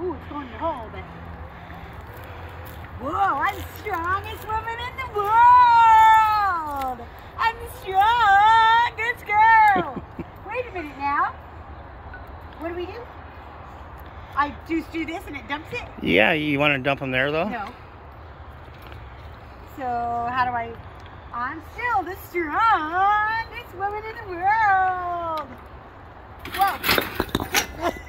Ooh, it's going in the hole, but... Whoa, I'm the strongest woman in the world! I'm the strongest girl! Wait a minute now. What do we do? I just do this and it dumps it? Yeah, you want to dump them there, though? No. So, how do I... I'm still the strongest woman in the world! Whoa!